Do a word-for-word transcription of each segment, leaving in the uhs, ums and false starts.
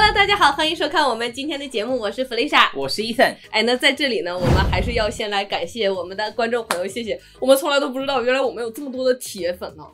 Hello， 大家好，欢迎收看我们今天的节目，我是弗丽莎， 我是 Ethan。 哎，那在这里呢，我们还是要先来感谢我们的观众朋友，谢谢。我们从来都不知道，原来我们有这么多的铁粉呢，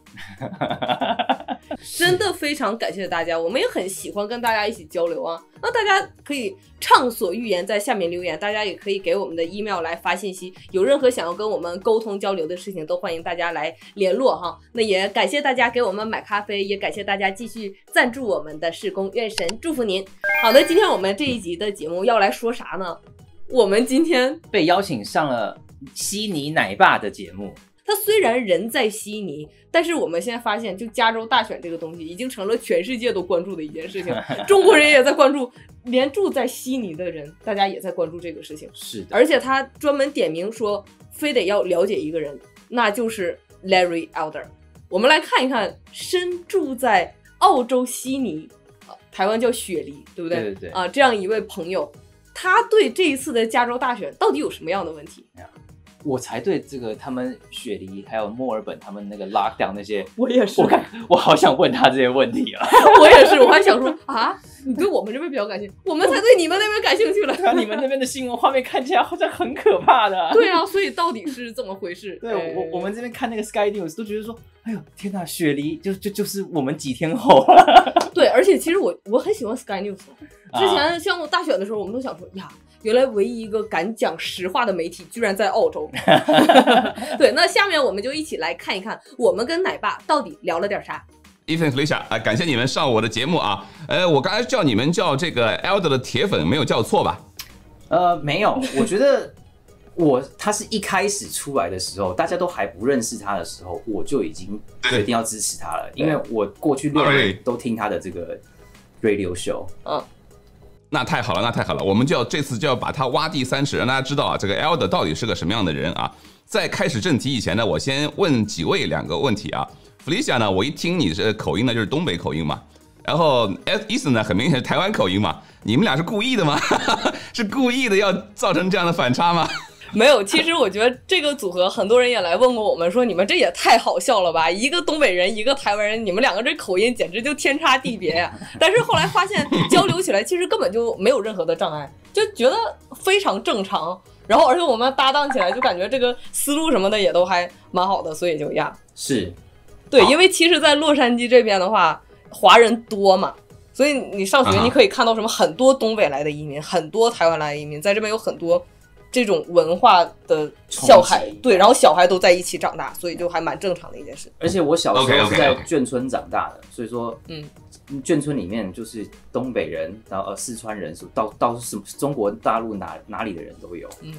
真的非常感谢大家，我们也很喜欢跟大家一起交流啊。那大家可以畅所欲言，在下面留言，大家也可以给我们的 email 来发信息，有任何想要跟我们沟通交流的事情，都欢迎大家来联络哈。那也感谢大家给我们买咖啡，也感谢大家继续赞助我们的事工，愿神祝福您。好的，今天我们这一集的节目要来说啥呢？我们今天被邀请上了悉尼奶爸的节目。 他虽然人在悉尼，但是我们现在发现，就加州大选这个东西已经成了全世界都关注的一件事情，中国人也在关注，连住在悉尼的人，大家也在关注这个事情。 是的， 而且他专门点名说，非得要了解一个人，那就是 Larry Elder。我们来看一看，身住在澳洲悉尼，呃、台湾叫雪梨，对不对？ 对对对。 啊、呃，这样一位朋友，他对这一次的加州大选到底有什么样的问题？ 我才对这个他们雪梨还有墨尔本他们那个 lockdown 那些， 我也是， 我我好想问他这些问题啊。 我也是，我还想说啊，你对我们这边比较感兴趣，我们才对你们那边感兴趣了。 对啊，你们那边的新闻画面看起来好像很可怕的。 对啊，所以到底是怎么回事？ 对，哎、我我们这边看那个 Sky News 都觉得说，哎呦天哪，雪梨就就就是我们几天后了。 对，而且其实我我很喜欢 Sky News， 之前像我大选的时候，我们都想说呀。原来唯一一个敢讲实话的媒体居然在澳洲。对，那下面我们就一起来看一看，我们跟奶爸到底聊了点啥。 Ethan Felicia 啊，感谢你们上我的节目啊。呃，我刚才叫你们叫这个 Elder 的铁粉，没有叫错吧？ 呃，没有，我觉得我他是一开始出来的时候，大家都还不认识他的时候，我就已经决定要支持他了，因为我过去六年都听他的这个 radio show。 嗯。 那太好了，那太好了，我们就要这次就要把他挖地三尺，让大家知道啊，这个 Elder 到底是个什么样的人啊。在开始正题以前呢，我先问几位两个问题啊。Felicia 呢，我一听你这口音呢，就是东北口音嘛。然后 Ethan 呢，很明显是台湾口音嘛。你们俩是故意的吗？是故意的要造成这样的反差吗？ 没有，其实我觉得这个组合很多人也来问过我们，说你们这也太好笑了吧，一个东北人一个台湾人，你们两个这口音简直就天差地别呀。但是后来发现交流起来其实根本就没有任何的障碍，就觉得非常正常，然后而且我们搭档起来就感觉这个思路什么的也都还蛮好的，所以就呀是对，因为其实在洛杉矶这边的话华人多嘛，所以你上学你可以看到什么很多东北来的移民，很多台湾来的移民，在这边有很多这种文化的小孩，对，然后小孩都在一起长大，所以就还蛮正常的一件事。 而且我小时候是在眷村长大的， okay, okay, okay. 所以说， 嗯， 眷村里面就是东北人，然后呃四川人，到到什么中国大陆哪哪里的人都有。 嗯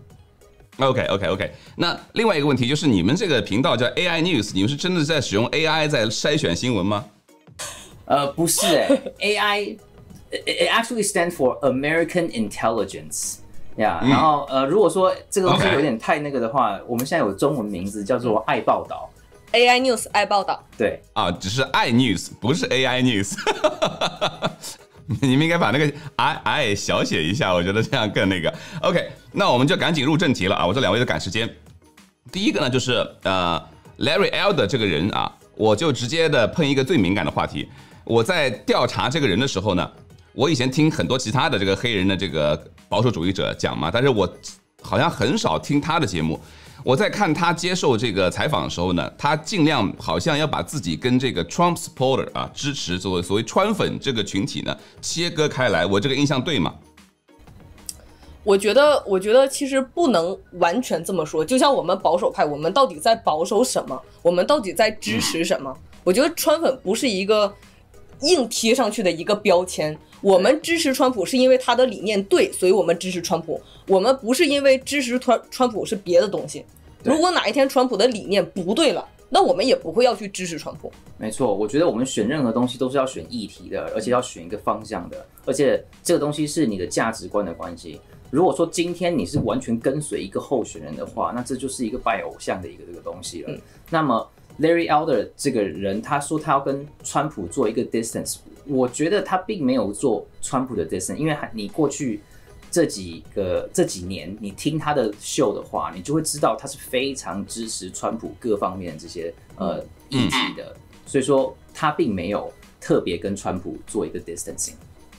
，OK OK OK。那另外一个问题就是，你们这个频道叫 A I News， 你们是真的在使用 A I 在筛选新闻吗？ 呃，不是哎、欸、，A I it actually stands for American Intelligence。呀、yeah, 嗯，然后呃，如果说这个东西有点太那个的话， okay. 我们现在有中文名字叫做爱报道 ，A I News 爱报道。 对啊，只是爱 News， 不是 A I News 。你们应该把那个 I I 小写一下，我觉得这样更那个。OK， 那我们就赶紧入正题了啊！我这两位都赶时间。第一个呢，就是呃 ，Larry Elder 这个人啊，我就直接的碰一个最敏感的话题。我在调查这个人的时候呢，我以前听很多其他的这个黑人的这个保守主义者讲嘛，但是我好像很少听他的节目。我在看他接受这个采访的时候呢，他尽量好像要把自己跟这个 Trump supporter 啊，支持作为所谓川粉这个群体呢切割开来。我这个印象对吗？ 我觉得，我觉得其实不能完全这么说。就像我们保守派，我们到底在保守什么？我们到底在支持什么？嗯、我觉得川粉不是一个硬贴上去的一个标签。我们支持川普是因为他的理念对，所以我们支持川普。我们不是因为支持川川普是别的东西。如果哪一天川普的理念不对了，那我们也不会要去支持川普。 没错，我觉得我们选任何东西都是要选议题的，而且要选一个方向的，而且这个东西是你的价值观的关系。如果说今天你是完全跟随一个候选人的话，那这就是一个拜偶像的一个这个东西了。嗯、那么 Larry Elder 这个人，他说他要跟川普做一个 distance， 我觉得他并没有做川普的 distance， 因为你过去这几个这几年你听他的秀的话，你就会知道他是非常支持川普各方面这些呃议题的，所以说他并没有特别跟川普做一个 distancing。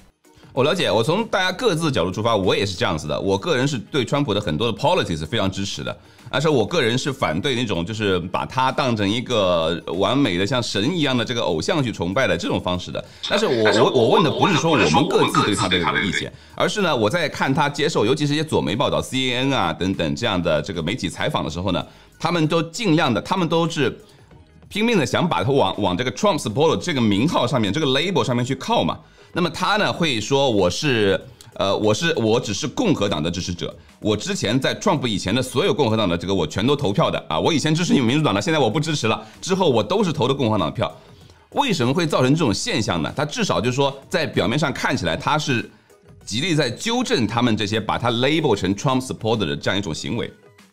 我了解，我从大家各自的角度出发，我也是这样子的。我个人是对川普的很多的 policy 是非常支持的，而且我个人是反对那种就是把他当成一个完美的像神一样的这个偶像去崇拜的这种方式的。但是我我我问的不是说我们各自对他的有意见，而是呢我在看他接受，尤其是一些左媒报道 C N N 啊等等这样的这个媒体采访的时候呢，他们都尽量的，他们都是拼命的想把他往往这个 Trump supporter 这个名号上面，这个 label 上面去靠嘛。那么他呢会说我是呃我是我只是共和党的支持者，我之前在 Trump 以前的所有共和党的这个我全都投票的啊，我以前支持你们民主党的，现在我不支持了，之后我都是投的共和党票。为什么会造成这种现象呢？他至少就是说在表面上看起来他是极力在纠正他们这些把他 label 成 Trump supporter 的这样一种行为。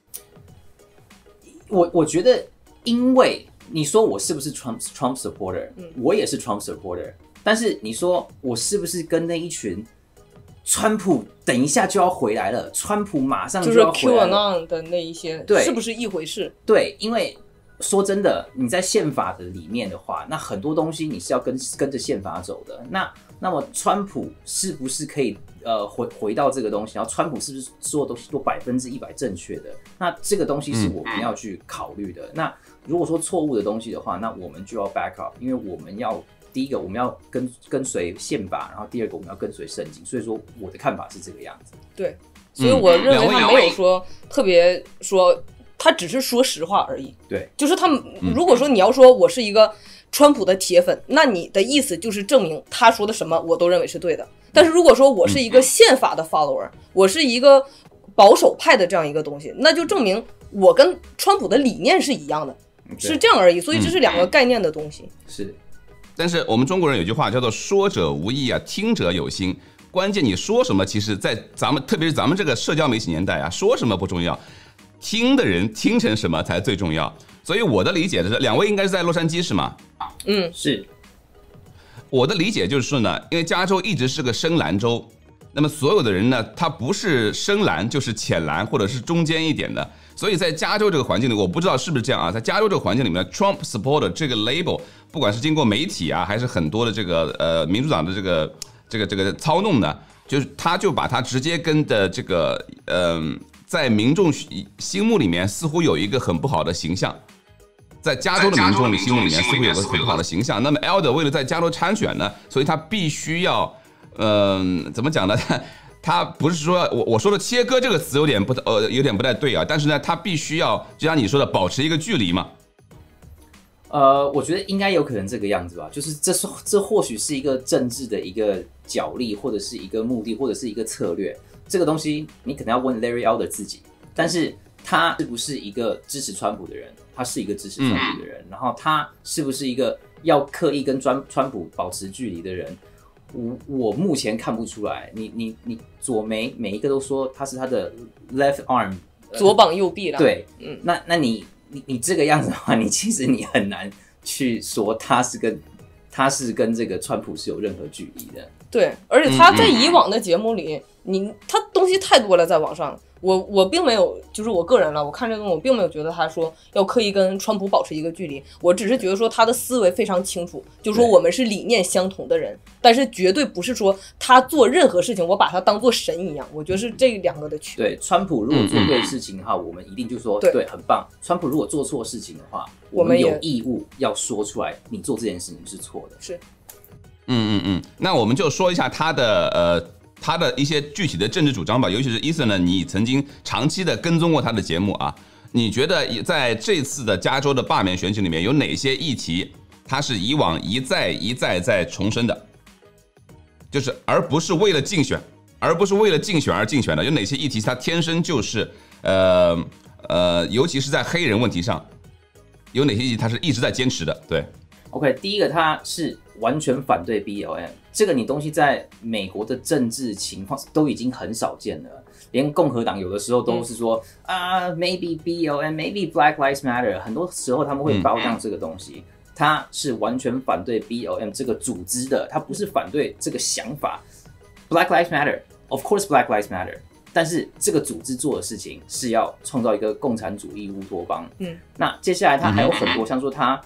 我我觉得，因为你说我是不是 Trump Trump supporter，、嗯、我也是 Trump supporter。但是你说我是不是跟那一群川普等一下就要回来了，川普马上就要回来了， 就是 QAnon 的那一些， 对， 是不是一回事？ 对，因为说真的，你在宪法的里面的话，那很多东西你是要跟跟着宪法走的。那那么川普是不是可以呃回回到这个东西？然后川普是不是所有东西都百分之一百正确的？那这个东西是我们要去考虑的。嗯、那如果说错误的东西的话，那我们就要 back up， 因为我们要。第一个我们要 跟, 跟随宪法，然后第二个我们要跟随圣经，所以说我的看法是这个样子。 对，所以我认为他没有说特别说，他只是说实话而已。 对， 就是他们如果说你要说我是一个川普的铁粉，那你的意思就是证明他说的什么我都认为是对的。但是如果说我是一个宪法的 follower， 我是一个保守派的这样一个东西，那就证明我跟川普的理念是一样的，是这样而已。所以这是两个概念的东西。 嗯、是。 但是我们中国人有句话叫做说者无意啊，听者有心。关键你说什么，其实在咱们特别是咱们这个社交媒体年代啊，说什么不重要，听的人听成什么才最重要。所以我的理解是，两位应该是在洛杉矶是吗？ 嗯， 是。 我的理解就是说呢，因为加州一直是个深蓝州，那么所有的人呢，他不是深蓝就是浅蓝或者是中间一点的。所以在加州这个环境里，我不知道是不是这样啊，在加州这个环境里面 ，Trump supporter 这个 label， 不管是经过媒体啊，还是很多的这个呃民主党的这个这个这个操弄呢，就是他就把他直接跟的这个嗯、呃，在民众心目里面似乎有一个很不好的形象，在加州的民众心目里面似乎有个很不好的形象。那么 Elder 为了在加州参选呢，所以他必须要嗯、呃、怎么讲呢？他不是说我我说的切割这个词有点不呃有点不太对啊，但是呢，他必须要就像你说的保持一个距离嘛。 呃，我觉得应该有可能这个样子吧，就是这是这或许是一个政治的一个角力，或者是一个目的，或者是一个策略。这个东西你可能要问 Larry Elder 自己，但是他是不是一个支持川普的人？他是一个支持川普的人，嗯、然后他是不是一个要刻意跟川川普保持距离的人？我我目前看不出来，你你你左媒每一个都说他是他的 left arm， 左膀右臂啦。 对，嗯，那那你你你这个样子的话，你其实你很难去说他是跟他是跟这个川普是有任何距离的。 对，而且他在以往的节目里，你他东西太多了，在网上。我我并没有，就是我个人了，我看这个东西我并没有觉得他说要刻意跟川普保持一个距离，我只是觉得说他的思维非常清楚，就说我们是理念相同的人，但是绝对不是说他做任何事情我把他当做神一样，我觉得是这两个的区别。 对，川普如果做对事情的话，我们一定就说 对, 对很棒。川普如果做错事情的话，我们有义务要说出来，你做这件事情是错的。 是， 嗯嗯嗯，那我们就说一下他的呃。他的一些具体的政治主张吧，尤其是伊森呢，你曾经长期的跟踪过他的节目啊，你觉得在这次的加州的罢免选举里面有哪些议题，他是以往一再一再在重申的，就是而不是为了竞选，而不是为了竞选而竞选的，有哪些议题他天生就是呃呃，尤其是在黑人问题上，有哪些议题他是一直在坚持的？对 ，OK， 第一个他是完全反对 B L M。这个你东西在美国的政治情况都已经很少见了，连共和党有的时候都是说、嗯、啊 ，maybe B L M，maybe Black Lives Matter， 很多时候他们会包装这个东西。他是完全反对 B L M 这个组织的，他不是反对这个想法。Black Lives Matter，of course Black Lives Matter， 但是这个组织做的事情是要创造一个共产主义乌托邦。嗯，那接下来他还有很多，像说他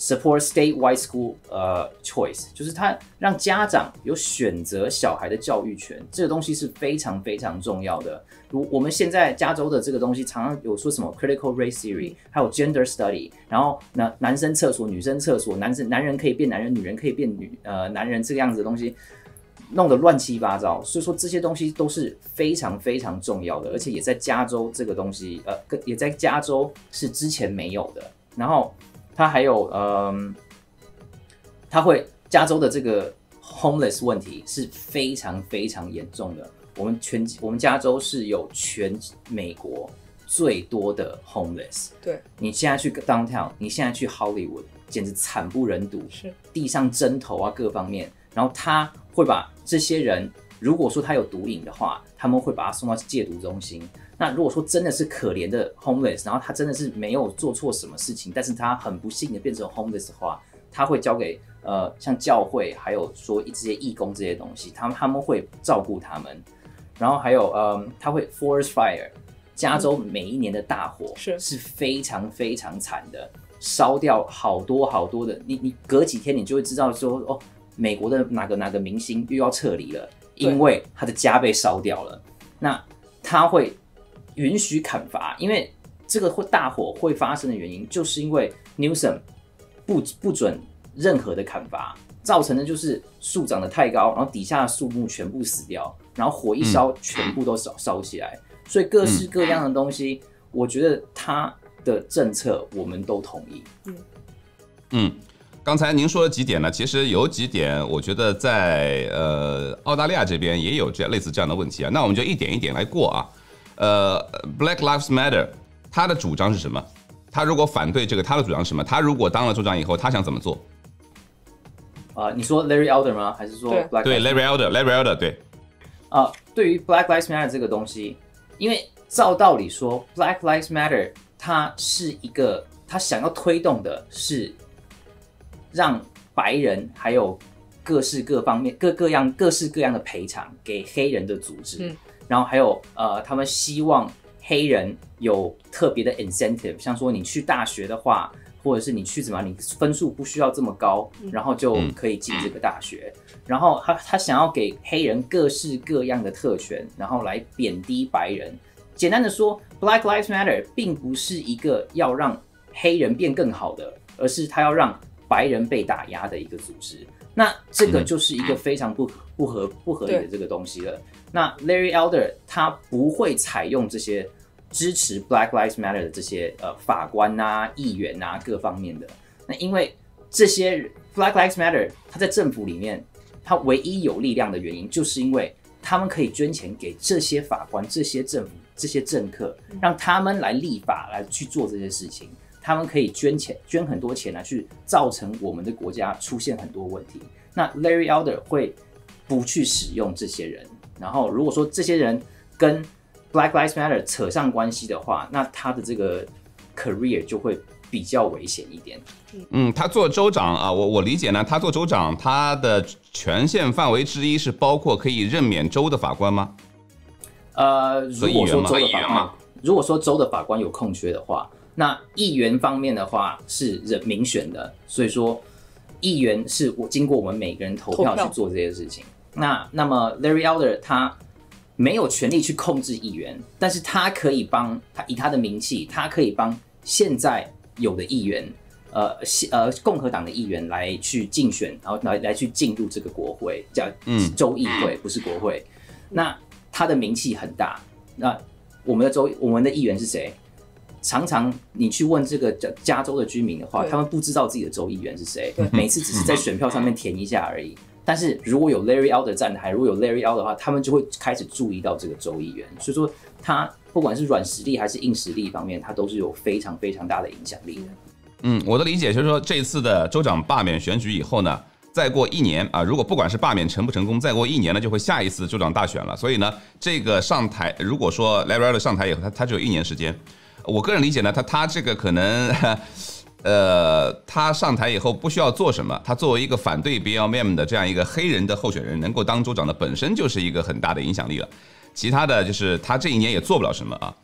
support statewide school 呃 choice， 就是他让家长有选择小孩的教育权，这个东西是非常非常重要的。如我们现在加州的这个东西，常常有说什么 critical race theory， 还有 gender study， 然后男男生厕所、女生厕所，男生男人可以变男人，女人可以变女呃男人这个样子的东西。弄得乱七八糟，所以说这些东西都是非常非常重要的，而且也在加州这个东西，呃，也在加州是之前没有的。然后它还有，嗯，它会加州的这个 homeless 问题是非常非常严重的。我们全我们加州是有全美国最多的 homeless。 对， 你现在去 downtown， 你现在去 Hollywood， 简直惨不忍睹， 是地上针头啊各方面，然后他会把这些人，如果说他有毒瘾的话，他们会把他送到戒毒中心。那如果说真的是可怜的 homeless， 然后他真的是没有做错什么事情，但是他很不幸的变成 homeless 的话，他会交给呃像教会，还有说这些义工这些东西，他们他们会照顾他们。然后还有呃，他会 forest fire， 加州每一年的大火是是非常非常惨的，烧掉好多好多的，你你隔几天你就会知道说哦。美国的哪个哪个明星又要撤离了，因为他的家被烧掉了。那他会允许砍伐，因为这个会大火会发生的原因，就是因为 Newsom 不不准任何的砍伐，造成的就是树长得太高，然后底下的树木全部死掉，然后火一烧，全部都烧烧起来。所以各式各样的东西，我觉得他的政策我们都同意。 嗯嗯。刚才您说了几点呢？其实有几点，我觉得在呃澳大利亚这边也有这样类似这样的问题啊。那我们就一点一点来过啊。呃 ，Black Lives Matter， 他的主张是什么？他如果反对这个，他的主张是什么？他如果当了州长以后，他想怎么做？ 啊、呃，你说 Larry Elder 吗？还是说 Black？ 对 ，Larry Elder，Larry Elder， 对。 啊、呃，对于 Black Lives Matter 这个东西，因为照道理说 ，Black Lives Matter 它是一个，他想要推动的是。让白人还有各式各方面、各各样、各式各样的赔偿给黑人的组织，嗯、然后还有呃，他们希望黑人有特别的 incentive， 像说你去大学的话，或者是你去怎么样，你分数不需要这么高，然后就可以进这个大学。嗯、然后他他想要给黑人各式各样的特权，然后来贬低白人。简单的说 ，Black Lives Matter 并不是一个要让黑人变更好的，而是他要让白人被打压的一个组织，那这个就是一个非常不不合不合理的这个东西了。那 Larry Elder 他不会采用这些支持 Black Lives Matter 的这些呃法官啊、议员啊各方面的。那因为这些 Black Lives Matter 他在政府里面，他唯一有力量的原因，就是因为他们可以捐钱给这些法官、这些政府、这些政客，让他们来立法来去做这些事情。他们可以捐钱，捐很多钱来去造成我们的国家出现很多问题。那 Larry Elder 会不去使用这些人，然后如果说这些人跟 Black Lives Matter 扯上关系的话，那他的这个 career 就会比较危险一点。 嗯，他做州长啊，我我理解呢，他做州长，他的权限范围之一是包括可以任免州的法官吗？ 呃，如果说州的法官，如果说州的法官有空缺的话。那议员方面的话是人民选的，所以说议员是我经过我们每个人投票去做这些事情。那那么 Larry Elder 他没有权利去控制议员，但是他可以帮他以他的名气，他可以帮现在有的议员，呃呃共和党的议员来去竞选，然后来来去进入这个国会，叫州议会，不是国会。那他的名气很大。那我们的州我们的议员是谁？常常你去问这个加州的居民的话，他们不知道自己的州议员是谁，每次只是在选票上面填一下而已。但是如果有 Larry Elder 站台，如果有 Larry Elder 的话，他们就会开始注意到这个州议员。所以说，他不管是软实力还是硬实力方面，他都是有非常非常大的影响力的。 嗯，我的理解就是说，这次的州长罢免选举以后呢，再过一年啊，如果不管是罢免成不成功，再过一年呢，就会下一次州长大选了。所以呢，这个上台，如果说 Larry Elder 上台以后，他他只有一年时间。我个人理解呢，他他这个可能，呃，他上台以后不需要做什么，他作为一个反对 B L M 的这样一个黑人的候选人，能够当州长的本身就是一个很大的影响力了。其他的就是他这一年也做不了什么啊。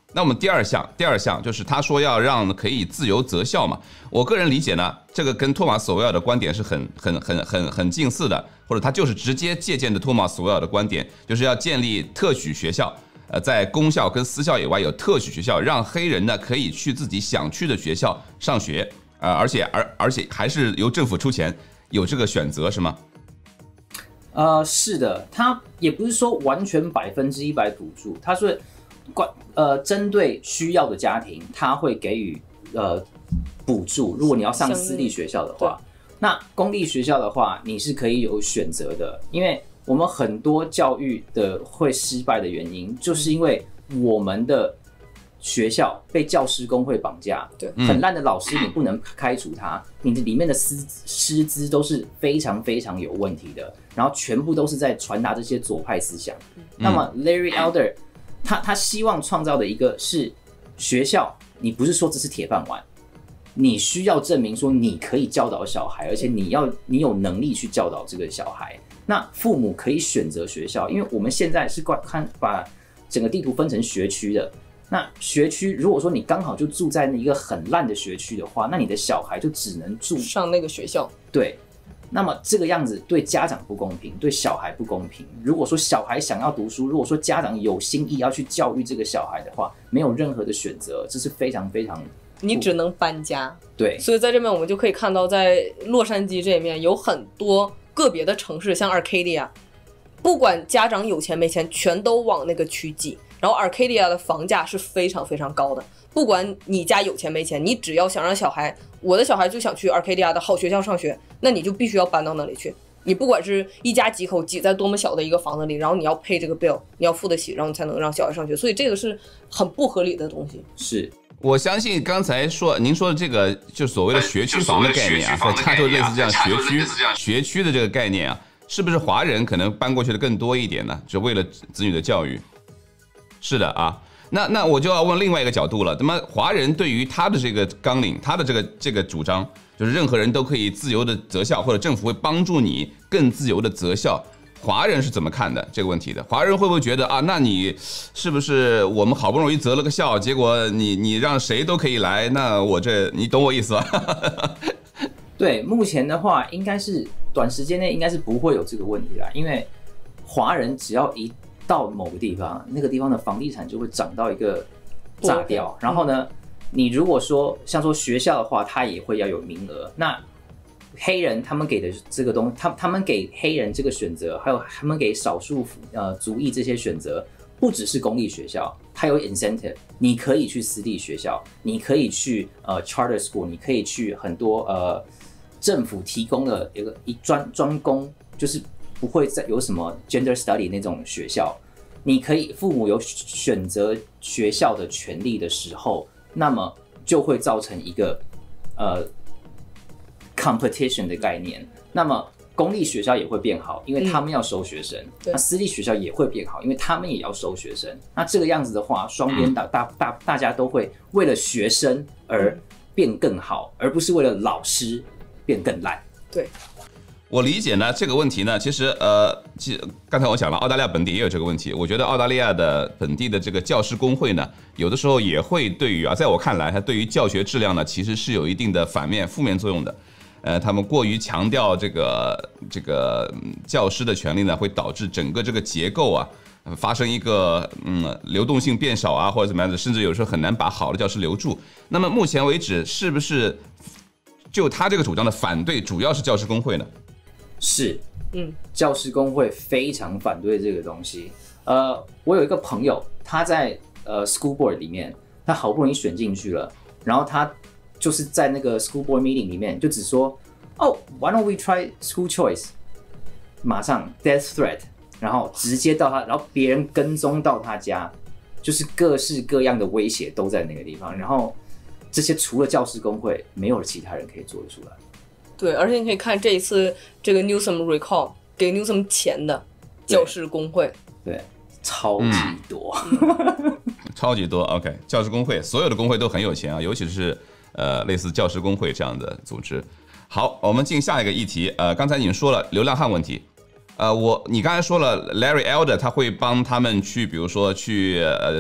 那我们第二项，第二项就是他说要让可以自由择校嘛。我个人理解呢，这个跟托马斯索维尔的观点是很很很很很近似的，或者他就是直接借鉴的托马斯索维尔的观点，就是要建立特许学校。呃，在公校跟私校以外有特许学校，让黑人呢可以去自己想去的学校上学，呃，而且而而且还是由政府出钱，有这个选择是吗？ 呃，是的，他也不是说完全百分之一百补助，他是关呃针对需要的家庭，他会给予呃补助。如果你要上私立学校的话，那公立学校的话，你是可以有选择的，因为我们很多教育的会失败的原因，就是因为我们的学校被教师工会绑架， 对， 很烂的老师你不能开除他，你的里面的师师资都是非常非常有问题的，然后全部都是在传达这些左派思想。嗯、那么 Larry Elder 他他希望创造的一个是学校，你不是说这是铁饭碗，你需要证明说你可以教导小孩，而且你要你有能力去教导这个小孩。那父母可以选择学校，因为我们现在是看把整个地图分成学区的。那学区如果说你刚好就住在一个很烂的学区的话，那你的小孩就只能住上那个学校。 对，那么这个样子对家长不公平，对小孩不公平。如果说小孩想要读书，如果说家长有心意要去教育这个小孩的话，没有任何的选择，这是非常非常。 你只能搬家。 对， 所以在这边我们就可以看到，在洛杉矶这一面有很多个别的城市，像 Arcadia， 不管家长有钱没钱，全都往那个区挤。然后 Arcadia 的房价是非常非常高的，不管你家有钱没钱，你只要想让小孩，我的小孩就想去 Arcadia 的好学校上学，那你就必须要搬到那里去。你不管是一家几口挤在多么小的一个房子里，然后你要配这个 bill， 你要付得起，然后你才能让小孩上学，所以这个是很不合理的东西。 是。 我相信刚才说您说的这个，就所谓的学区房的概念啊，它就类似这样学区学区的这个概念啊，是不是华人可能搬过去的更多一点呢？就为了子女的教育。是的啊，那那我就要问另外一个角度了。那么华人对于他的这个纲领，他的这个这个主张，就是任何人都可以自由的择校，或者政府会帮助你更自由的择校。华人是怎么看的这个问题的？华人会不会觉得啊，那你是不是我们好不容易择了个校，结果你你让谁都可以来？那我这你懂我意思吧？ 对，目前的话，应该是短时间内应该是不会有这个问题啦，因为华人只要一到某个地方，那个地方的房地产就会涨到一个炸掉。然后呢，你如果说像说学校的话，它也会要有名额。那黑人他们给的这个东西，他他们给黑人这个选择，还有他们给少数呃族裔这些选择，不只是公立学校，它有 incentive， 你可以去私立学校，你可以去呃 charter school， 你可以去很多呃政府提供的一个一专专攻，就是不会再有什么 gender study 那种学校，你可以父母有选择学校的权利的时候，那么就会造成一个呃。competition 的概念，那么公立学校也会变好，因为他们要收学生；嗯、那私立学校也会变好，因为他们也要收学生。那这个样子的话，双边大大大大家都会为了学生而变更好，而不是为了老师变更烂。 对。 我理解呢，这个问题呢，其实呃，其实刚才我讲了，澳大利亚本地也有这个问题。我觉得澳大利亚的本地的这个教师工会呢，有的时候也会对于啊，在我看来，它对于教学质量呢，其实是有一定的反面、负面作用的。呃，他们过于强调这个这个教师的权利呢，会导致整个这个结构啊发生一个嗯流动性变少啊，或者怎么样的，甚至有时候很难把好的教师留住。那么目前为止，是不是就他这个主张的反对主要是教师工会呢？ 是，嗯，教师工会非常反对这个东西。呃，我有一个朋友，他在呃 school board 里面，他好不容易选进去了，然后他就是在那个 school board meeting 里面就只说，哦 ，why don't we try school choice？ 马上 death threat， 然后直接到他，然后别人跟踪到他家，就是各式各样的威胁都在那个地方。然后这些除了教师工会，没有其他人可以做得出来。 对，而且你可以看这一次这个 Newsom recall 给 Newsom 钱的教师工会， 对，对超级多， 嗯、超级多。OK， 教师工会，所有的工会都很有钱啊，尤其是。呃，类似教师工会这样的组织。好，我们进下一个议题。呃，刚才你说了流浪汉问题。呃，我你刚才说了 ，Larry Elder 他会帮他们去，比如说去呃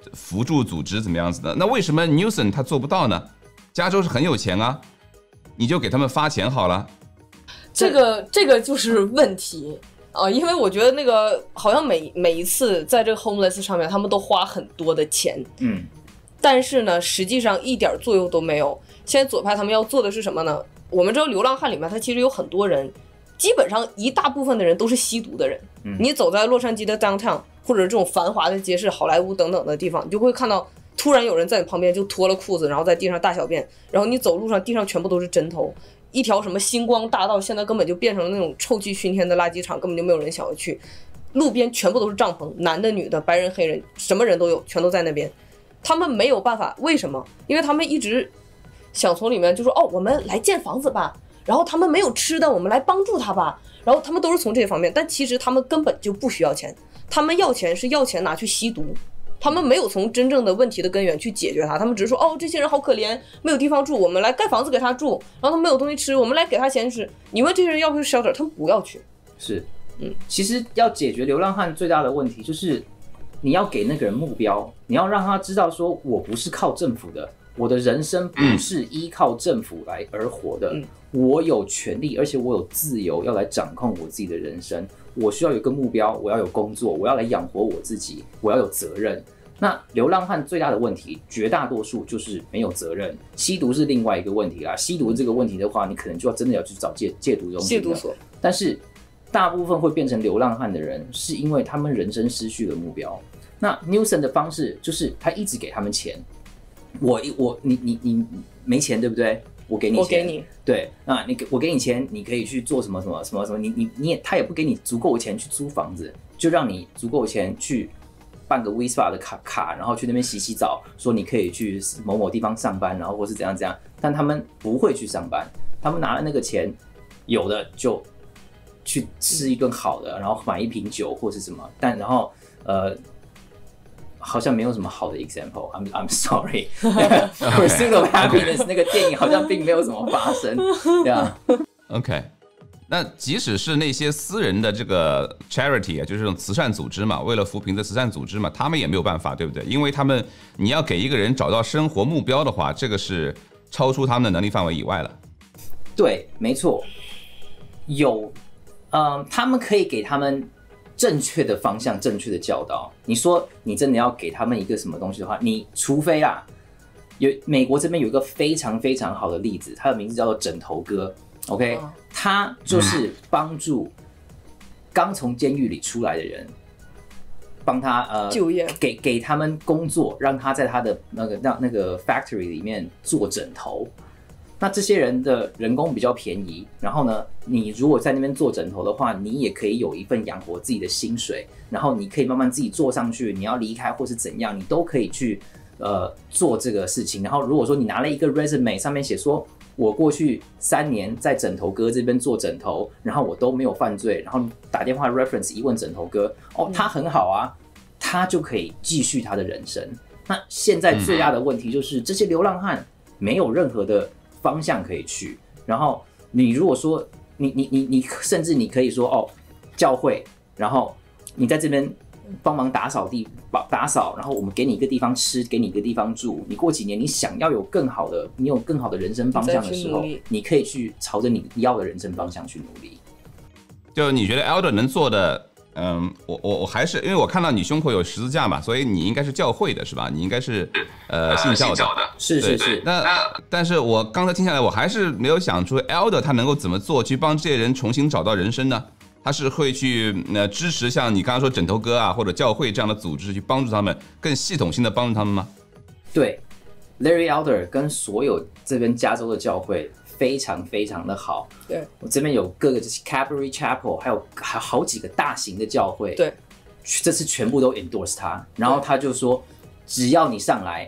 扶助组织怎么样子的。那为什么 Newsom 他做不到呢？加州是很有钱啊，你就给他们发钱好了。 这个这个就是问题啊，因为我觉得那个好像每每一次在这个 homeless 上面，他们都花很多的钱， 嗯， 但是呢，实际上一点作用都没有。现在左派他们要做的是什么呢？我们知道流浪汉里面，他其实有很多人，基本上一大部分的人都是吸毒的人。 嗯、 你走在洛杉矶的 downtown 或者这种繁华的街市、好莱坞等等的地方，你就会看到突然有人在你旁边就脱了裤子，然后在地上大小便，然后你走路上地上全部都是针头。一条什么星光大道现在根本就变成了那种臭气熏天的垃圾场，根本就没有人想要去。路边全部都是帐篷，男的女的白人黑人什么人都有，全都在那边。他们没有办法，为什么？因为他们一直想从里面就说，哦，我们来建房子吧，然后他们没有吃的，我们来帮助他吧，然后他们都是从这些方面，但其实他们根本就不需要钱，他们要钱是要钱拿去吸毒，他们没有从真正的问题的根源去解决它，他们只是说，哦，这些人好可怜，没有地方住，我们来盖房子给他住，然后他没有东西吃，我们来给他钱吃。你问这些人要不要 shelter， 他们不要去。 是， 嗯， 其实要解决流浪汉最大的问题就是你要给那个人目标，你要让他知道说，我不是靠政府的，我的人生不是依靠政府来而活的， 嗯、 我有权利，而且我有自由要来掌控我自己的人生。我需要有一个目标，我要有工作，我要来养活我自己，我要有责任。那流浪汉最大的问题，绝大多数就是没有责任。吸毒是另外一个问题啦，吸毒这个问题的话，你可能就要真的要去找戒戒毒中心、 戒毒所。 但是大部分会变成流浪汉的人，是因为他们人生失去了目标。那 Newsom 的方式就是他一直给他们钱，我我你你你没钱对不对？我给你钱， 我给你， 对，那你我给你钱，你可以去做什么什么什么什么，你你你也他也不给你足够的钱去租房子，就让你足够的钱去办个 Wispa 的卡卡，然后去那边洗洗澡，说你可以去某某地方上班，然后或是怎样怎样，但他们不会去上班，他们拿了那个钱，有的就去吃一顿好的，然后买一瓶酒或是什么，但然后呃。好像没有什么好的 example。I'm I'm sorry. Pursuit of Happiness 那个电影好像并没有什么发生，对啊。 OK， 那即使是那些私人的这个 charity 啊，就是这种慈善组织嘛，为了扶贫的慈善组织嘛，他们也没有办法，对不对？因为他们你要给一个人找到生活目标的话，这个是超出他们的能力范围以外了。 对，没错，有，嗯，他们可以给他们正确的方向、正确的教导。你说你真的要给他们一个什么东西的话，你除非啦，有美国这边有一个非常非常好的例子，他的名字叫做枕头哥 ，OK，、哦、他就是帮助刚从监狱里出来的人，帮他呃就业， 给给他们工作，让他在他的那个那那个 factory 里面做枕头。那这些人的人工比较便宜，然后呢，你如果在那边做枕头的话，你也可以有一份养活自己的薪水，然后你可以慢慢自己做上去，你要离开或是怎样，你都可以去呃做这个事情。然后如果说你拿了一个 resume 上面写说，我过去三年在枕头哥这边做枕头，然后我都没有犯罪，然后打电话 reference 一问枕头哥，哦，他很好啊，他就可以继续他的人生。那现在最大的问题就是这些流浪汉没有任何的方向可以去，然后你如果说你你你你甚至你可以说哦，教会，然后你在这边帮忙打扫地打扫，然后我们给你一个地方吃，给你一个地方住。你过几年你想要有更好的，你有更好的人生方向的时候，你可以去朝着你要的人生方向去努力。 就你觉得 Elder 能做的？嗯，我我我还是因为我看到你胸口有十字架嘛，所以你应该是教会的是吧？你应该是呃信教的， 是是是。 那但是我刚才听下来，我还是没有想出 Elder 他能够怎么做去帮这些人重新找到人生呢？他是会去呃支持像你刚刚说枕头哥啊或者教会这样的组织去帮助他们，更系统性的帮助他们吗？ 对 ，Larry Elder 跟所有这边加州的教会非常非常的好， 对， 我这边有各个就是 Calvary Chapel， 还有还有好几个大型的教会， 对， 这次全部都 endorse 他，然后他就说，只要你上来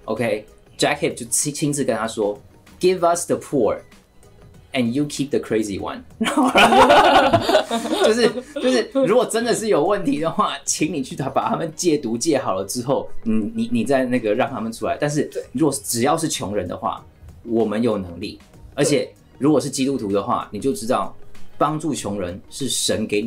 ，OK，Jack Hibb 就亲自跟他说 ，Give us the poor and you keep the crazy one， 就是就是，如果真的是有问题的话，请你去把他们戒毒戒好了之后，你你你再那个让他们出来，但是如果只要是穷人的话，我们有能力。而且，如果是基督徒的话，你就知道帮助穷人是神给你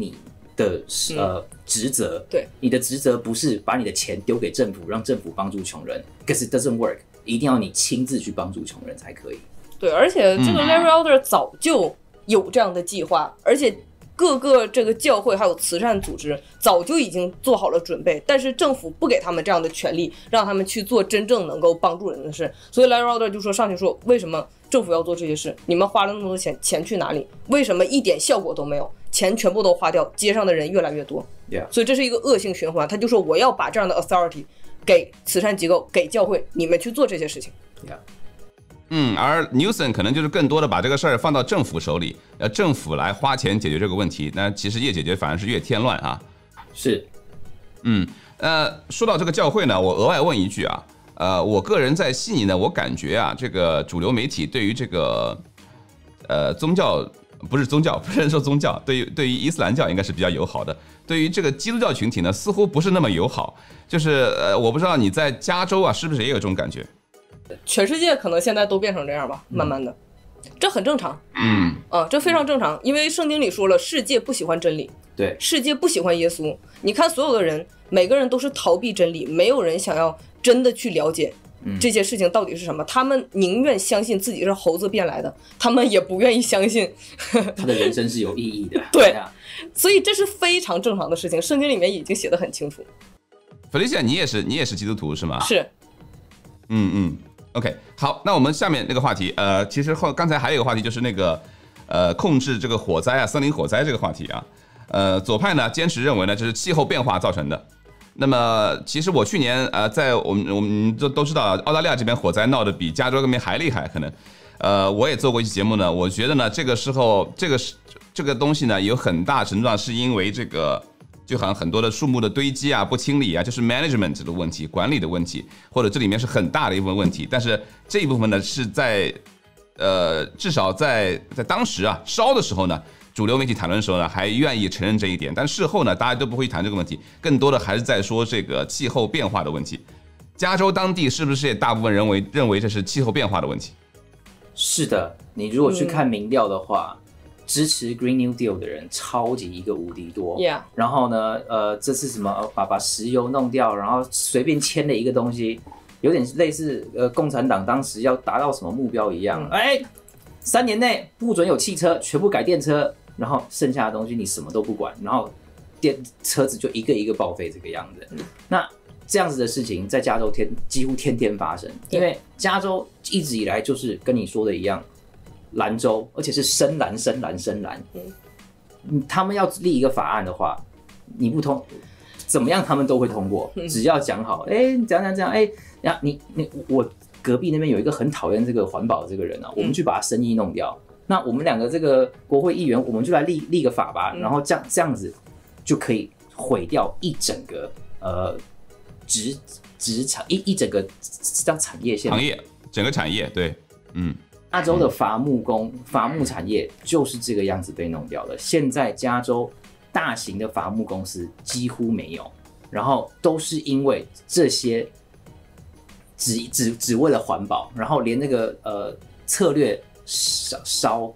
的呃职责。 对， 你的职责不是把你的钱丢给政府，让政府帮助穷人 ，because it doesn't work。一定要你亲自去帮助穷人才可以。 对，而且这个 Larry Elder 早就有这样的计划，而且各个这个教会还有慈善组织早就已经做好了准备，但是政府不给他们这样的权利，让他们去做真正能够帮助人的事。所以 Larry Elder 就说上去说，为什么政府要做这些事？你们花了那么多钱，钱去哪里？为什么一点效果都没有？钱全部都花掉，街上的人越来越多。 Yeah. 所以这是一个恶性循环。他就说我要把这样的 authority 给慈善机构、给教会，你们去做这些事情。 Yeah. 嗯，而 Newsom 可能就是更多的把这个事儿放到政府手里，呃，政府来花钱解决这个问题。那其实越解决反而是越添乱啊。 是， 嗯，呃，说到这个教会呢，我额外问一句啊，呃，我个人在悉尼呢，我感觉啊，这个主流媒体对于这个呃宗教不是宗教，不是说宗教，对于对于伊斯兰教应该是比较友好的，对于这个基督教群体呢，似乎不是那么友好。就是呃，我不知道你在加州啊，是不是也有这种感觉？ 全世界可能现在都变成这样吧，慢慢的，这很正常。 嗯， 啊，这非常正常，因为圣经里说了，世界不喜欢真理， 对， 世界不喜欢耶稣。你看所有的人，每个人都是逃避真理，没有人想要真的去了解这些事情到底是什么。他们宁愿相信自己是猴子变来的，他们也不愿意相信他的人生是有意义的。 对，所以这是非常正常的事情，圣经里面已经写得很清楚。 Felicia，你也是你也是基督徒是吗？ 是。 嗯嗯。OK， 好，那我们下面那个话题，呃，其实后刚才还有一个话题，就是那个呃控制这个火灾啊，森林火灾这个话题啊，呃，左派呢坚持认为呢这是气候变化造成的。那么其实我去年呃在我们我们都都知道澳大利亚这边火灾闹得比加州那边还厉害，可能呃我也做过一期节目呢，我觉得呢这个时候这个这个东西呢有很大程度上是因为这个。就好像很多的树木的堆积啊、不清理啊，就是 management 的问题、管理的问题，或者这里面是很大的一部分问题。但是这一部分呢，是在呃至少在在当时啊烧的时候呢，主流媒体谈论的时候呢，还愿意承认这一点。但事后呢，大家都不会谈这个问题，更多的还是在说这个气候变化的问题。加州当地是不是也大部分认为认为这是气候变化的问题？ 是的，你如果去看民调的话。嗯支持 Green New Deal 的人超级一个无敌多， yeah. 然后呢，呃，这次什么把把石油弄掉，然后随便签了一个东西，有点类似呃共产党当时要达到什么目标一样，哎、嗯，三年内不准有汽车，全部改电车，然后剩下的东西你什么都不管，然后电车子就一个一个报废这个样子。嗯、那这样子的事情在加州天几乎天天发生，因为加州一直以来就是跟你说的一样。蓝州，而且是深蓝、深蓝、深蓝。嗯，他们要立一个法案的话，你不通，怎么样他们都会通过，只要讲好，哎、欸，怎样怎样怎样，哎、欸，你你我隔壁那边有一个很讨厌这个环保的这个人啊，我们去把他生意弄掉。嗯、那我们两个这个国会议员，我们就来立立个法吧，然后这样这样子就可以毁掉一整个呃职职场一一整个这样产业线行业，整个产业，对，嗯。 加州的伐木工、伐木产业就是这个样子被弄掉的。现在加州大型的伐木公司几乎没有，然后都是因为这些只只只为了环保，然后连那个呃策略烧烧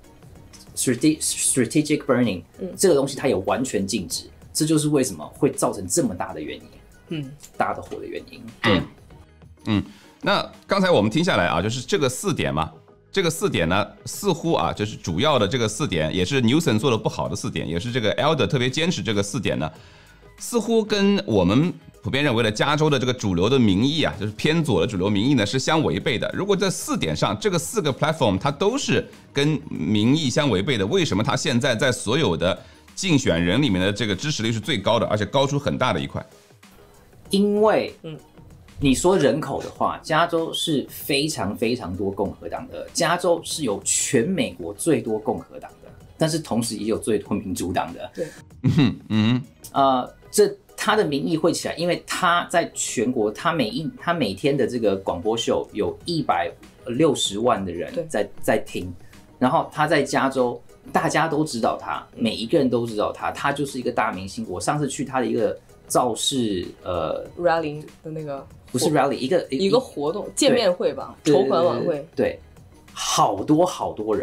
strategic burning、嗯、这个东西它也完全禁止。这就是为什么会造成这么大的原因，嗯，大的火的原因。 嗯嗯，那刚才我们听下来啊，就是这个四点嘛。这个四点呢，似乎啊，就是主要的这个四点，也是 Newsom 做的不好的四点，也是这个 Elder 特别坚持这个四点呢，似乎跟我们普遍认为的加州的这个主流的民意啊，就是偏左的主流民意呢，是相违背的。如果这四点上，这个四个 platform 它都是跟民意相违背的，为什么它现在在所有的竞选人里面的这个支持率是最高的，而且高出很大的一块？ 因为，嗯。你说人口的话，加州是非常非常多共和党的，加州是有全美国最多共和党的，但是同时也有最多民主党的。对，嗯嗯，呃，这他的民意会起来，因为他在全国，他每一他每天的这个广播秀有一百六十万的人在在听，然后他在加州，大家都知道他，每一个人都知道他，他就是一个大明星。我上次去他的一个造势呃 rally 的那个。 不是 rally， 一个一个活动见面会吧，筹款晚会。 对，好多好多人，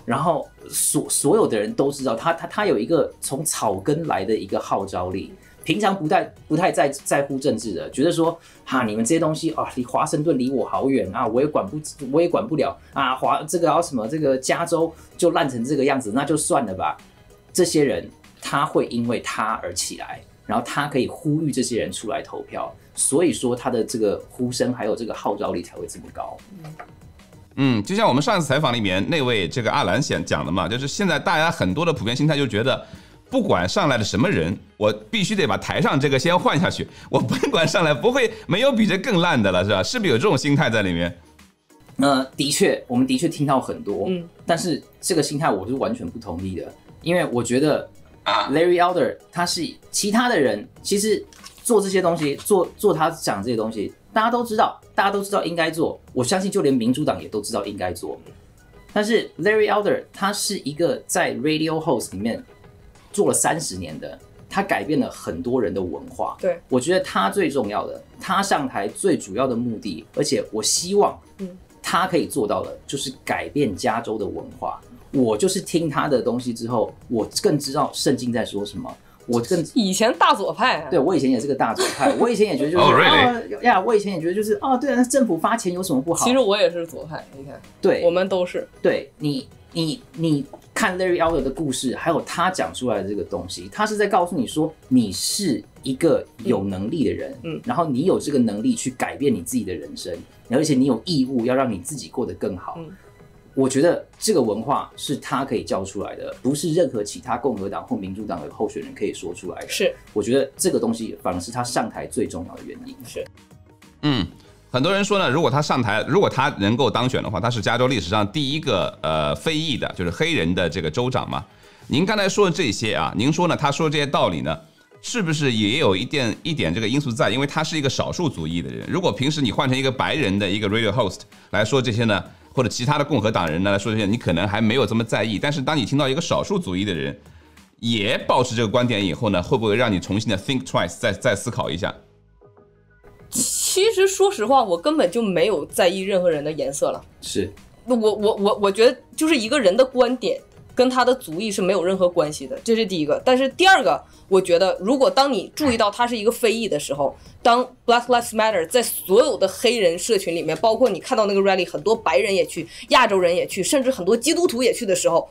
然后所所有的人都知道他他他有一个从草根来的一个号召力。平常不太不太在在乎政治的，觉得说哈你们这些东西啊，离华盛顿离我好远啊，我也管不我也管不了啊，华这个要什么这个加州就烂成这个样子，那就算了吧。这些人他会因为他而起来，然后他可以呼吁这些人出来投票，所以说他的这个呼声还有这个号召力才会这么高。 嗯，就像我们上一次采访里面那位这个阿兰讲讲的嘛，就是现在大家很多的普遍心态就觉得。不管上来的什么人，我必须得把台上这个先换下去。我不管上来不会没有比这更烂的了，是吧？是不是有这种心态在里面？ 呃，的确，我们的确听到很多， 嗯， 但是这个心态我是完全不同意的，因为我觉得 Larry Elder 他是其他的人，其实做这些东西，做做他讲这些东西，大家都知道，大家都知道应该做，我相信就连民主党也都知道应该做。但是 Larry Elder 他是一个在 Radio Host 里面。做了三十年的，他改变了很多人的文化。 对， 我觉得他最重要的，他上台最主要的目的，而且我希望，他可以做到的，就是改变加州的文化。我就是听他的东西之后，我更知道圣经在说什么。我更以前大左派、啊， 对我以前也是个大左派，我以前也觉得就是， oh, really? 哦呀，我以前也觉得就是，哦，对啊，那政府发钱有什么不好？ 其实我也是左派，你看， 对， 我们都是。 对你，你，你。看 Larry Elder 的故事，还有他讲出来的这个东西，他是在告诉你说，你是一个有能力的人，嗯，然后你有这个能力去改变你自己的人生，而且你有义务要让你自己过得更好。嗯，我觉得这个文化是他可以教出来的，不是任何其他共和党或民主党的候选人可以说出来的。 是， 我觉得这个东西反而是他上台最重要的原因。 是， 嗯。很多人说呢，如果他上台，如果他能够当选的话，他是加州历史上第一个呃非裔的，就是黑人的这个州长嘛。您刚才说的这些啊，您说呢，他说这些道理呢，是不是也有一点一点这个因素在？因为他是一个少数族裔的人。如果平时你换成一个白人的一个 radio host 来说这些呢，或者其他的共和党人呢来说这些，你可能还没有这么在意。但是当你听到一个少数族裔的人也保持这个观点以后呢，会不会让你重新的 think twice， 再再思考一下？ 其实说实话，我根本就没有在意任何人的颜色了。 是， 我我我我觉得就是一个人的观点跟他的族裔是没有任何关系的，这是第一个。但是第二个，我觉得如果当你注意到他是一个非裔的时候，当 Black Lives Matter 在所有的黑人社群里面，包括你看到那个 rally， 很多白人也去，亚洲人也去，甚至很多基督徒也去的时候，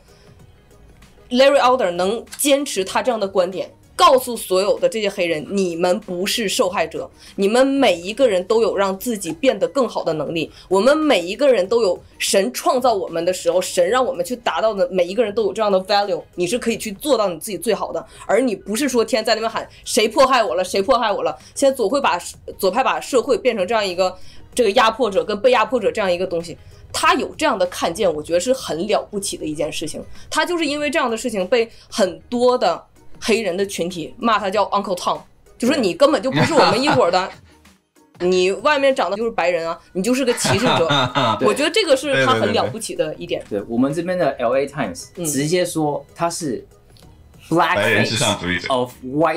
Larry Elder 能坚持他这样的观点，告诉所有的这些黑人，你们不是受害者，你们每一个人都有让自己变得更好的能力，我们每一个人都有神创造我们的时候，神让我们去达到的，每一个人都有这样的 value， 你是可以去做到你自己最好的，而你不是说天天在那边喊谁迫害我了，谁迫害我了。现在左会把左派把社会变成这样一个这个压迫者跟被压迫者这样一个东西，他有这样的看见，我觉得是很了不起的一件事情。他就是因为这样的事情被很多的黑人的群体骂他叫 Uncle Tom， 就说你根本就不是我们一伙的，你外面长得就是白人啊，你就是个歧视者。我觉得这个是他很了不起的一点。 对，我们这边的 L A Times 直接说他是 blackface of white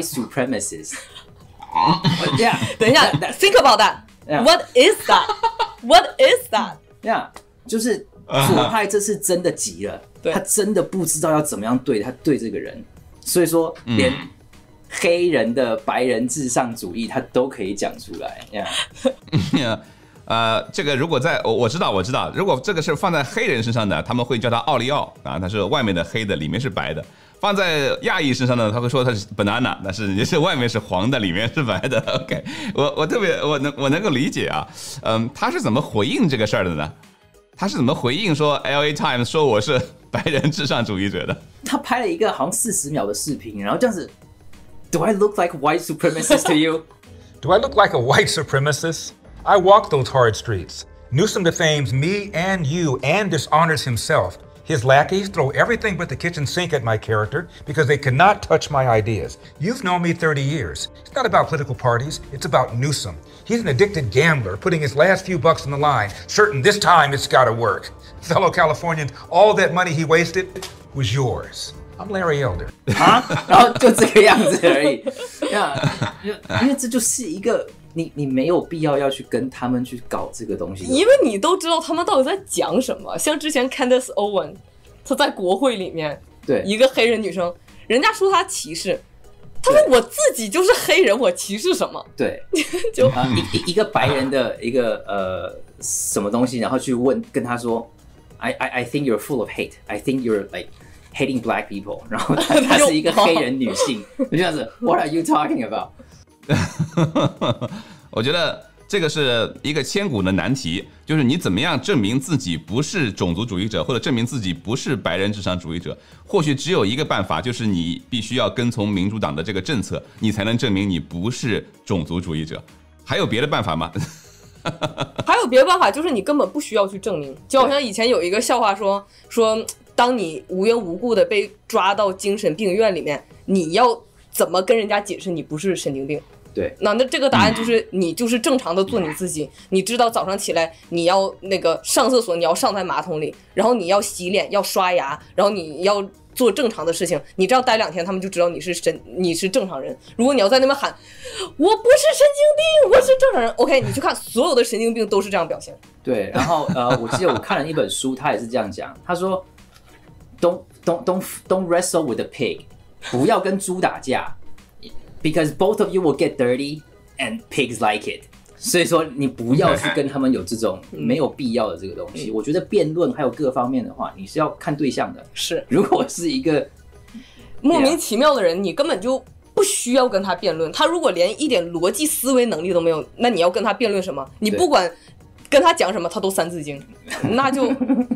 supremacists。Yeah， 等一下 ，Think about that。What is that? What is that? Yeah， 就是左派这次真的急了，他真的不知道要怎么样对他对这个人。所以说，连黑人的白人至上主义，他都可以讲出来。 Yeah. 呃，这个如果在我知道我知道，如果这个是放在黑人身上的，他们会叫他奥利奥啊，他是外面的黑的，里面是白的。放在亚裔身上呢，他会说他是 banana， 但是也是外面是黄的，里面是白的。OK， 我我特别我能我能够理解啊，嗯，他是怎么回应这个事儿的呢？他是怎么回应说 L A Times 说我是白人至上主义者的？ 他拍了一个好像四十秒的视频，然后这样子 ，Do I look like white supremacist to you? Do I look like a white supremacist? I walk those hard streets. Newsom defames me and you and dishonors himself. His lackeys throw everything but the kitchen sink at my character because they cannot touch my ideas. You've known me thirty years. It's not about political parties. It's about Newsom. He's an addicted gambler putting his last few bucks on the line, certain this time it's gotta work. Fellow Californians, all that money he wasted was yours. I'm Larry Elder. 啊，然后就这个样子而已。因为这就是一个你你没有必要要去跟他们去搞这个东西， 因为你都知道他们到底在讲什么。像之前 Candace Owen， 她在国会里面， 对， 一个黑人女生，人家说她歧视，她说我自己就是黑人，我歧视什么？ 对， 就啊一一个白人的一个呃什么东西，然后去问跟他说 ，I I I think you're full of hate. I think you're like hating black people. 然后她她是一个黑人女性，就这样子 ，What are you talking about？ 我觉得这个是一个千古的难题，就是你怎么样证明自己不是种族主义者，或者证明自己不是白人至上主义者？或许只有一个办法，就是你必须要跟从民主党的这个政策，你才能证明你不是种族主义者。还有别的办法吗？ 还有别的办法，就是你根本不需要去证明。就好像以前有一个笑话说说，当你无缘无故的被抓到精神病院里面，你要怎么跟人家解释你不是神经病？ 对， 那那这个答案就是你就是正常的做你自己。你知道早上起来你要那个上厕所，你要上在马桶里，然后你要洗脸，要刷牙，然后你要做正常的事情。你这样待两天，他们就知道你是神，你是正常人。如果你要在那边喊我不是神经病，我是正常人 ，OK， 你去看所有的神经病都是这样表现。 对，然后呃，我记得我看了一本书，他也是这样讲，他说 ，Don't don't don't don't wrestle with a pig， 不要跟猪打架。Because both of you will get dirty, and pigs like it. 所以说，你不要去跟他们有这种没有必要的这个东西。我觉得辩论还有各方面的话，你是要看对象的。 是， 如果是一个莫名其妙的人，你根本就不需要跟他辩论。他如果连一点逻辑思维能力都没有，那你要跟他辩论什么？你不管跟他讲什么，他都三字经，那就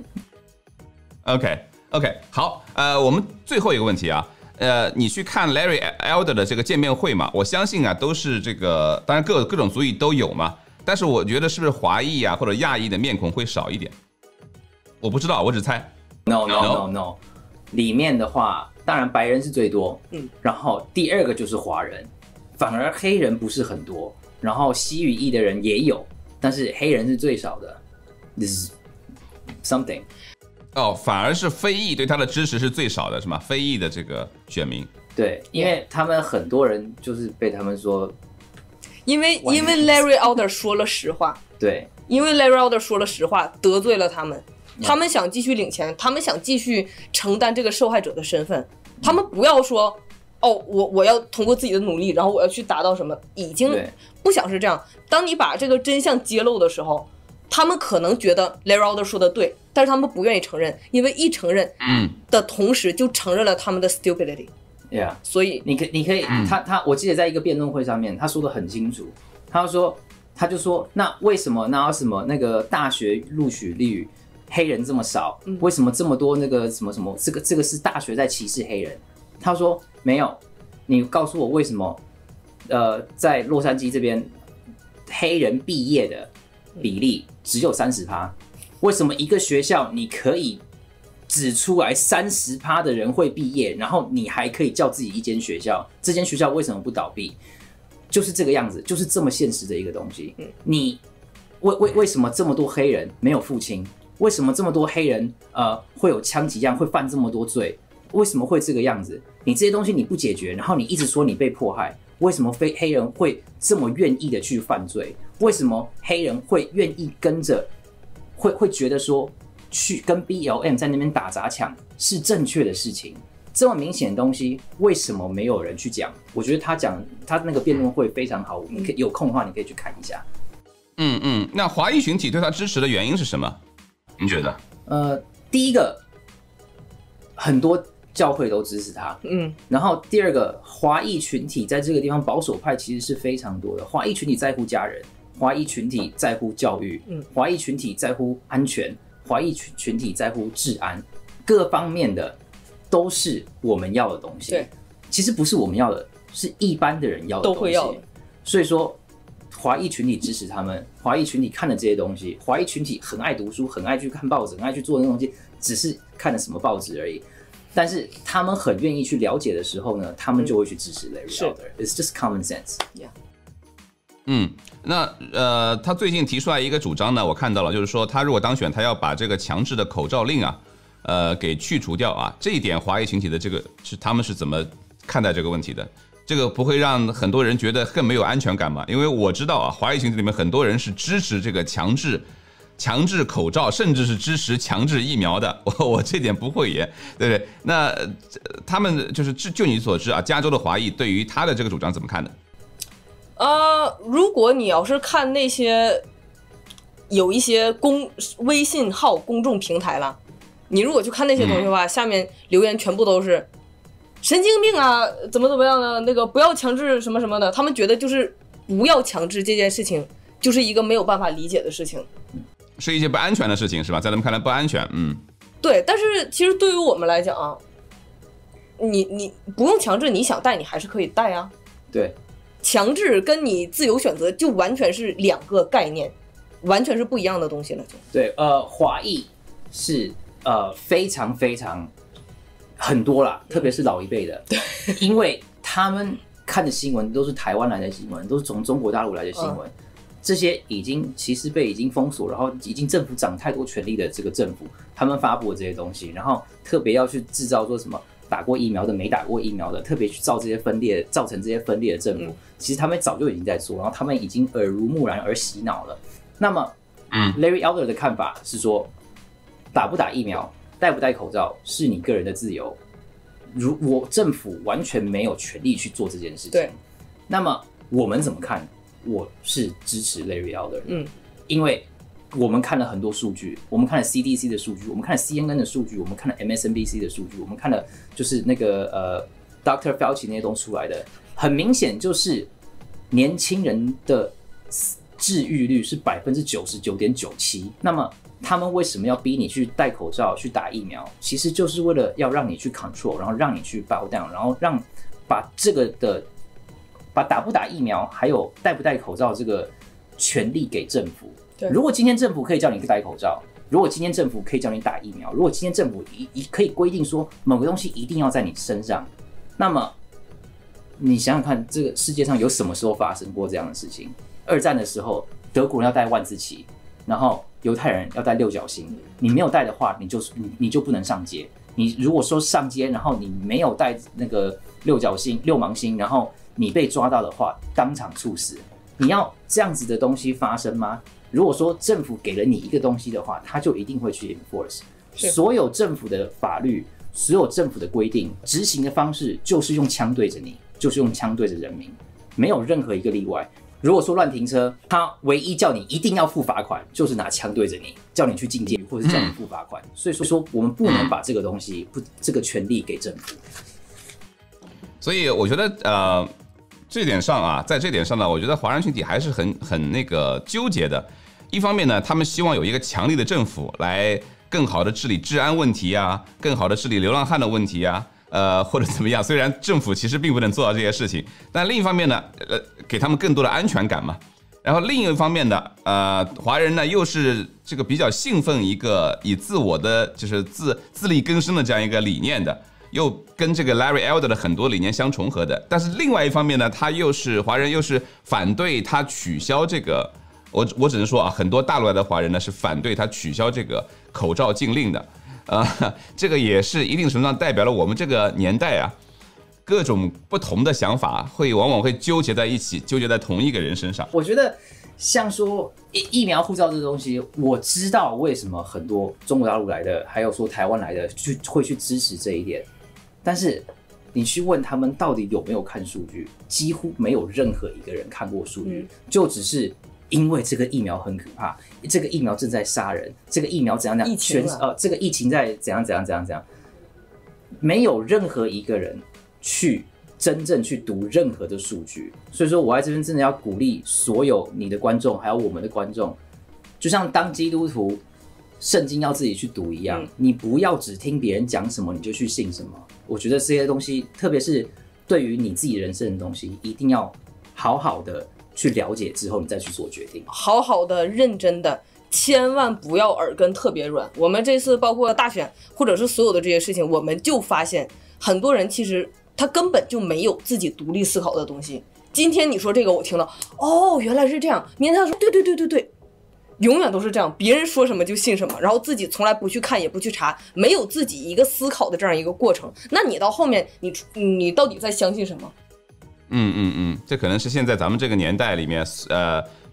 OK OK 好，呃，我们最后一个问题啊。呃，你去看 Larry Elder 的这个见面会嘛？我相信啊，都是这个，当然各各种族裔都有嘛。但是我觉得是不是华裔啊或者亚裔的面孔会少一点？我不知道，我只猜。 No no no no， 里面的话，当然白人是最多，嗯，然后第二个就是华人，反而黑人不是很多，然后西语裔的人也有，但是黑人是最少的。This is something。 哦，反而是非裔对他的支持是最少的，是吗？非裔的这个选民， 对，因为他们很多人就是被他们说， 因为因为 Larry Elder 说了实话， 对， 因为 Larry Elder 说了实话，得罪了他们，他们想继续领钱，他们想继续承担这个受害者的身份，他们不要说，哦，我我要通过自己的努力，然后我要去达到什么，已经不想是这样。当你把这个真相揭露的时候，他们可能觉得 Larry Elder 说的对，但是他们不愿意承认，因为一承认的同时就承认了他们的 stupidity。 Yeah， 所以你可你可以，他他，我记得在一个辩论会上面，他说的很清楚，他说他就说，那为什么那什么那个大学录取率黑人这么少？为什么这么多那个什么什么？这个这个是大学在歧视黑人？他说没有，你告诉我为什么？呃，在洛杉矶这边，黑人毕业的比例只有三十趴，为什么一个学校你可以指出来三十趴的人会毕业，然后你还可以叫自己一间学校，这间学校为什么不倒闭？就是这个样子，就是这么现实的一个东西。你为为为什么这么多黑人没有父亲？为什么这么多黑人呃会有枪击案，会犯这么多罪？为什么会这个样子？你这些东西你不解决，然后你一直说你被迫害，为什么非黑人会这么愿意的去犯罪？为什么黑人会愿意跟着，会会觉得说去跟 B L M 在那边打砸抢是正确的事情？这么明显的东西，为什么没有人去讲？我觉得他讲他那个辩论会非常好，你可以有空的话，你可以去看一下。 嗯嗯，那华裔群体对他支持的原因是什么？你觉得？ 呃，第一个，很多教会都支持他，嗯，然后第二个，华裔群体在这个地方保守派其实是非常多的，华裔群体在乎家人，华裔群体在乎教育，嗯，华裔群体在乎安全，华裔群群体在乎治安，各方面的都是我们要的东西。 对， 其实不是我们要的，是一般的人要的东西， 都会要的。 所以说，华裔群体支持他们，华裔群体看了这些东西，华裔群体很爱读书，很爱去看报纸，很爱去做那东西，只是看了什么报纸而已。但是他们很愿意去了解的时候呢，他们就会去支持 Larry Elder。It's just common sense. Yeah. 嗯，那呃，他最近提出来一个主张呢，我看到了，就是说他如果当选，他要把这个强制的口罩令啊，呃，给去除掉啊。这一点华裔群体的这个是他们是怎么看待这个问题的？这个不会让很多人觉得更没有安全感吗？因为我知道啊，华裔群体里面很多人是支持这个强制强制口罩，甚至是支持强制疫苗的，我我这点不讳言，对不对？那他们就是就你所知啊，加州的华裔对于他的这个主张怎么看的？ 呃，如果你要是看那些有一些公微信号公众平台了，你如果去看那些东西的话，嗯、下面留言全部都是神经病啊，怎么怎么样的，那个不要强制什么什么的，他们觉得就是不要强制这件事情，就是一个没有办法理解的事情， 是一些不安全的事情，是吧？在他们看来不安全，嗯， 对。但是其实对于我们来讲啊，你你不用强制，你想戴你还是可以戴啊， 对。 强制跟你自由选择就完全是两个概念，完全是不一样的东西了。 对，呃，华裔是呃非常非常很多啦，特别是老一辈的，对，因为他们看的新闻都是台湾来的新闻，都是从中国大陆来的新闻，嗯、这些已经其实被已经封锁，然后已经政府掌太多权力的这个政府，他们发布的这些东西，然后特别要去制造说什么。打过疫苗的、没打过疫苗的，特别去造这些分裂，造成这些分裂的政府，嗯、其实他们早就已经在做，然后他们已经耳濡目染而洗脑了。那么，嗯 ，Larry Elder 的看法是说，打不打疫苗、戴不戴口罩是你个人的自由，如我政府完全没有权利去做这件事情。 对。 那么我们怎么看？我是支持 Larry Elder，嗯，因为。我们看了很多数据，我们看了 C D C 的数据，我们看了 C N N 的数据，我们看了 M S N B C 的数据，我们看了就是那个呃 Doctor Fauci 那些东西出来的，很明显就是年轻人的治愈率是百分之九十九点九七。那么他们为什么要逼你去戴口罩、去打疫苗？其实就是为了要让你去 control， 然后让你去 bow down， 然后让把这个的把打不打疫苗还有戴不戴口罩这个权利给政府。如果今天政府可以叫你戴口罩，如果今天政府可以叫你打疫苗，如果今天政府一可以规定说某个东西一定要在你身上，那么你想想看，这个世界上有什么时候发生过这样的事情？二战的时候，德国人要戴万字旗，然后犹太人要戴六角星，你没有戴的话，你就你你就不能上街。你如果说上街，然后你没有戴那个六角星、六芒星，然后你被抓到的话，当场处死。你要这样子的东西发生吗？如果说政府给了你一个东西的话，他就一定会去 enforce。所有政府的法律，所有政府的规定，执行的方式就是用枪对着你，就是用枪对着人民，没有任何一个例外。如果说乱停车，他唯一叫你一定要付罚款，就是拿枪对着你，叫你去进监狱，或者是叫你付罚款。所以说，我们不能把这个东西、不这个权利给政府。 所以我觉得，呃。这点上啊，在这点上呢，我觉得华人群体还是很很那个纠结的。一方面呢，他们希望有一个强力的政府来更好的治理治安问题啊，更好的治理流浪汉的问题啊，呃，或者怎么样。虽然政府其实并不能做到这些事情，但另一方面呢，呃，给他们更多的安全感嘛。然后另一方面呢，呃，华人呢又是这个比较信奉一个以自我的就是自自力更生的这样一个理念的。又跟这个 Larry Elder 的很多理念相重合的，但是另外一方面呢，他又是华人，又是反对他取消这个，我我只能说啊，很多大陆来的华人呢是反对他取消这个口罩禁令的，呃，这个也是一定程度上代表了我们这个年代啊，各种不同的想法会往往会纠结在一起，纠结在同一个人身上。 我觉得像说疫苗护照这东西，我知道为什么很多中国大陆来的，还有说台湾来的，去会去支持这一点。但是你去问他们到底有没有看数据，几乎没有任何一个人看过数据，嗯、就只是因为这个疫苗很可怕，这个疫苗正在杀人，这个疫苗怎样怎样，全呃这个疫情在怎样怎样怎样怎样，没有任何一个人去真正去读任何的数据。所以说我在这边真的要鼓励所有你的观众，还有我们的观众，就像当基督徒，圣经要自己去读一样，嗯、你不要只听别人讲什么你就去信什么。我觉得这些东西，特别是对于你自己人生的东西，一定要好好的去了解之后，你再去做决定。 好好的、认真的，千万不要耳根特别软。我们这次包括大选，或者是所有的这些事情，我们就发现很多人其实他根本就没有自己独立思考的东西。今天你说这个，我听到，哦，原来是这样。明天他说，对对对对对。永远都是这样，别人说什么就信什么，然后自己从来不去看也不去查，没有自己一个思考的这样一个过程。那你到后面你你到底在相信什么？ 嗯嗯嗯，这可能是现在咱们这个年代里面，呃，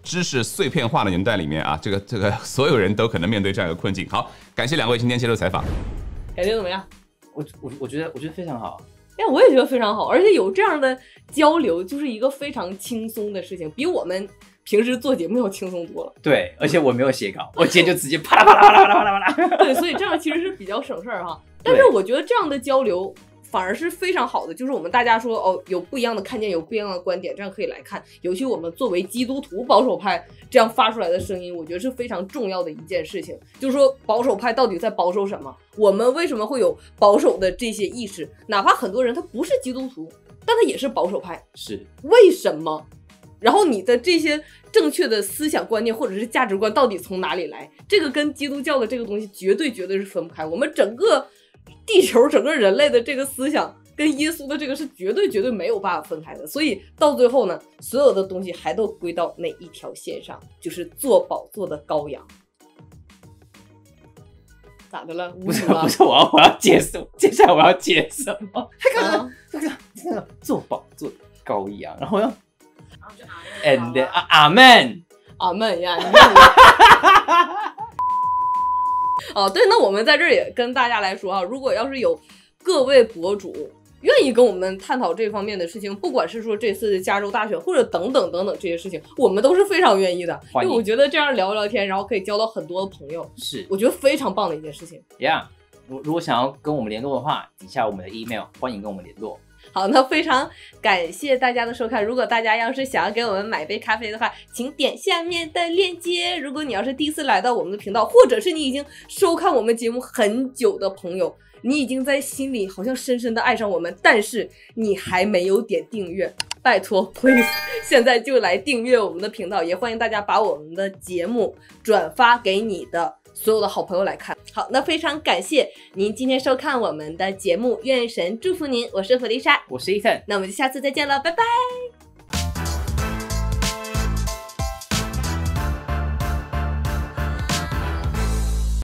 知识碎片化的年代里面啊，这个这个所有人都可能面对这样一个困境。好，感谢两位今天接受采访， 感觉怎么样？ 我我我觉得我觉得非常好。 哎，我也觉得非常好，而且有这样的交流，就是一个非常轻松的事情，比我们平时做节目要轻松多了。 对，而且我没有写稿，我今天就直接啪啦啪啦啪啦啪啦啪啦。 对，所以这样其实是比较省事儿哈。但是我觉得这样的交流反而是非常好的，就是我们大家说哦，有不一样的看见，有不一样的观点，这样可以来看。尤其我们作为基督徒保守派这样发出来的声音，我觉得是非常重要的一件事情。就是说保守派到底在保守什么？我们为什么会有保守的这些意识？哪怕很多人他不是基督徒，但他也是保守派， 是为什么？然后你的这些正确的思想观念或者是价值观到底从哪里来？这个跟基督教的这个东西绝对绝对是分不开。我们整个地球整个人类的这个思想跟耶稣的这个是绝对绝对没有办法分开的，所以到最后呢，所有的东西还都归到那一条线上，就是做宝座的羔羊。咋的了？ 不是不是，我要我要解释，接下来我要解什么？他刚刚这个这个做宝座的羔羊，然后要 and then 啊阿门阿门呀！哦，对，那我们在这儿也跟大家来说啊，如果要是有各位博主愿意跟我们探讨这方面的事情，不管是说这次加州大选或者等等等等这些事情，我们都是非常愿意的，因为我觉得这样聊聊天，然后可以交到很多的朋友， 是我觉得非常棒的一件事情。 Yeah， 如如果想要跟我们联络的话，底下我们的 email 欢迎跟我们联络。 好，那非常感谢大家的收看。如果大家要是想要给我们买杯咖啡的话，请点下面的链接。如果你要是第一次来到我们的频道，或者是你已经收看我们节目很久的朋友，你已经在心里好像深深的爱上我们，但是你还没有点订阅，拜托 please 现在就来订阅我们的频道，也欢迎大家把我们的节目转发给你的所有的好朋友来看。好，那非常感谢您今天收看我们的节目，愿神祝福您，我是弗丽莎， 我是 Ethan， 那我们就下次再见了，拜拜。